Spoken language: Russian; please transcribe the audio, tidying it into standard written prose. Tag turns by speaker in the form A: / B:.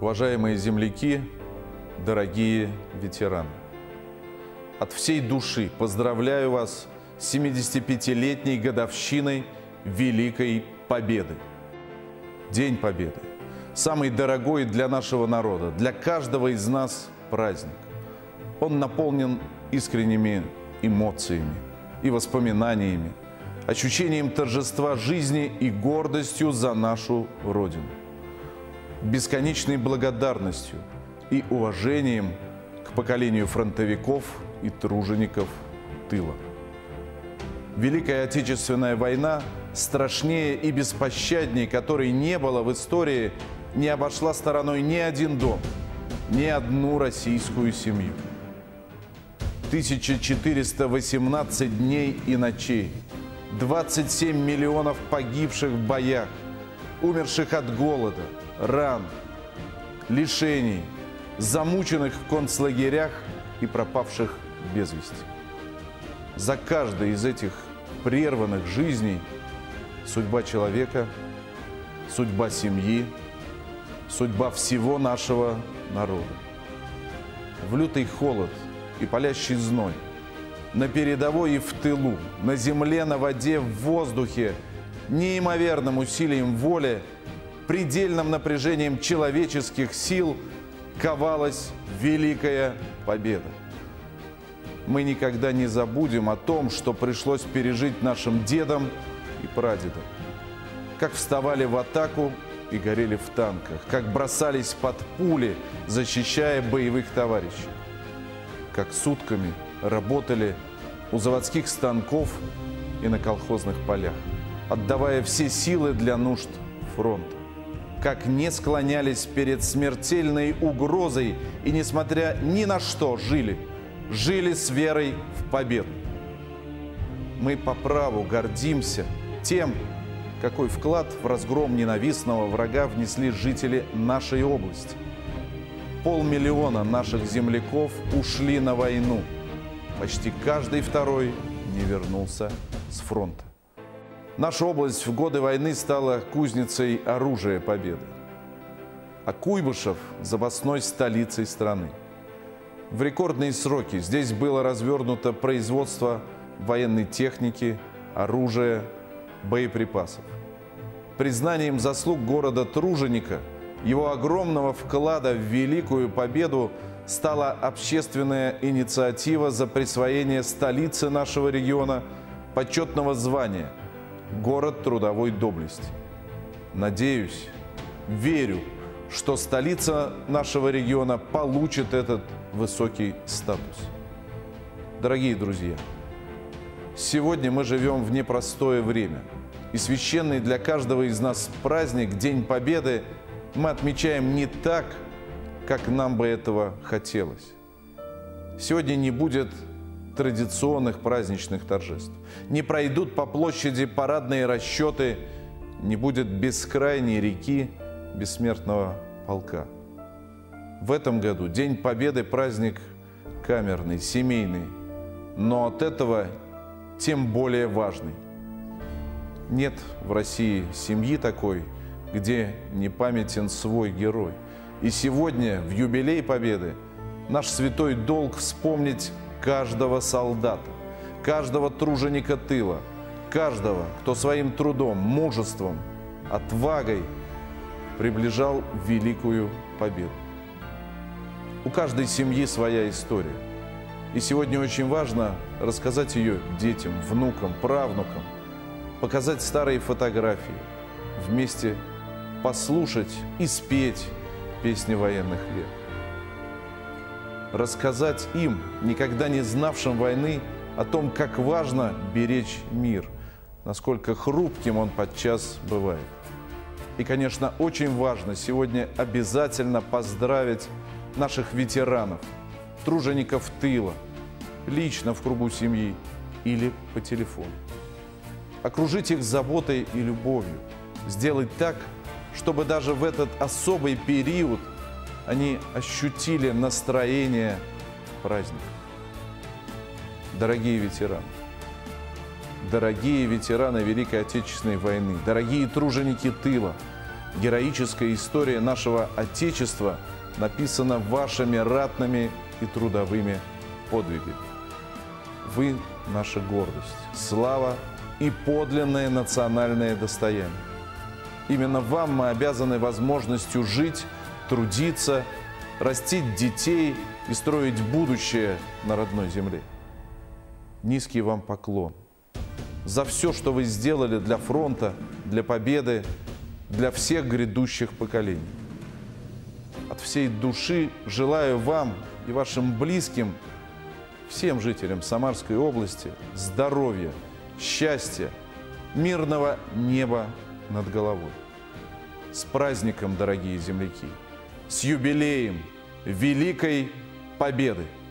A: Уважаемые земляки, дорогие ветераны! От всей души поздравляю вас с 75-летней годовщиной Великой Победы. День Победы – самый дорогой для нашего народа, для каждого из нас праздник. Он наполнен искренними эмоциями и воспоминаниями, ощущением торжества жизни и гордостью за нашу Родину, бесконечной благодарностью и уважением к поколению фронтовиков и тружеников тыла. Великая Отечественная война, страшнее и беспощаднее которой не было в истории, не обошла стороной ни один дом, ни одну российскую семью. 1418 дней и ночей, 27 миллионов погибших в боях, умерших от голода, ран, лишений, замученных в концлагерях и пропавших без вести. За каждой из этих прерванных жизней судьба человека, судьба семьи, судьба всего нашего народа. В лютый холод и палящий зной, на передовой и в тылу, на земле, на воде, в воздухе, неимоверным усилием воли, предельным напряжением человеческих сил ковалась Великая Победа. Мы никогда не забудем о том, что пришлось пережить нашим дедам и прадедам. Как вставали в атаку и горели в танках, как бросались под пули, защищая боевых товарищей, как сутками работали у заводских станков и на колхозных полях, отдавая все силы для нужд фронта, как не склонялись перед смертельной угрозой и, несмотря ни на что, жили с верой в победу. Мы по праву гордимся тем, какой вклад в разгром ненавистного врага внесли жители нашей области. 500 000 наших земляков ушли на войну. Почти каждый второй не вернулся с фронта. Наша область в годы войны стала кузницей оружия победы, а Куйбышев – запасной столицей страны. В рекордные сроки здесь было развернуто производство военной техники, оружия, боеприпасов. Признанием заслуг города-труженика, его огромного вклада в Великую Победу стала общественная инициатива за присвоение столице нашего региона почетного звания «Город трудовой доблести». Надеюсь, верю, что столица нашего региона получит этот высокий статус. Дорогие друзья, сегодня мы живем в непростое время, и священный для каждого из нас праздник, День Победы, мы отмечаем не так, как нам бы этого хотелось. Сегодня не будет традиционных праздничных торжеств, не пройдут по площади парадные расчеты, не будет бескрайней реки бессмертного полка. В этом году День Победы – праздник камерный, семейный, но от этого тем более важный. Нет в России семьи такой, где не памятен свой герой. И сегодня, в юбилей Победы, наш святой долг вспомнить каждого солдата, каждого труженика тыла, каждого, кто своим трудом, мужеством, отвагой приближал Великую Победу. У каждой семьи своя история. И сегодня очень важно рассказать ее детям, внукам, правнукам, показать старые фотографии, вместе послушать и спеть песни военных лет. Рассказать им, никогда не знавшим войны, о том, как важно беречь мир, насколько хрупким он подчас бывает. И, конечно, очень важно сегодня обязательно поздравить наших ветеранов, тружеников тыла, лично в кругу семьи или по телефону. Окружить их заботой и любовью, сделать так, чтобы даже в этот особый период они ощутили настроение праздника. Дорогие ветераны Великой Отечественной войны, дорогие труженики тыла, Героическая история нашего Отечества написана вашими ратными и трудовыми подвигами. Вы – наша гордость, слава и подлинное национальное достояние. Именно вам мы обязаны возможностью жить, трудиться, растить детей и строить будущее на родной земле. Низкий вам поклон за все, что вы сделали для фронта, для победы, для всех грядущих поколений. От всей души желаю вам и вашим близким, всем жителям Самарской области здоровья, счастья, мирного неба над головой. С праздником, дорогие земляки! С юбилеем Великой Победы!